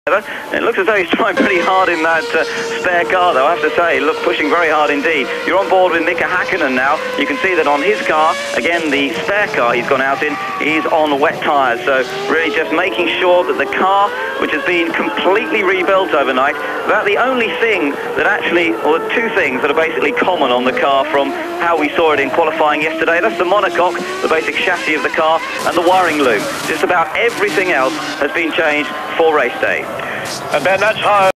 It looks as though he's trying pretty hard in that spare car, though, I have to say. Look, pushing very hard indeed. You're on board with Mika Hakkinen now. You can see that on his car, again, the spare car he's gone out in, he's on wet tyres. So really just making sure that the car, which has been completely rebuilt overnight, that the only thing that actually, or two things that are basically common on the car from how we saw it in qualifying yesterday, that's the monocoque, the basic chassis of the car, and the wiring loom. Just about everything else has been changed for race day. And Ben, that's how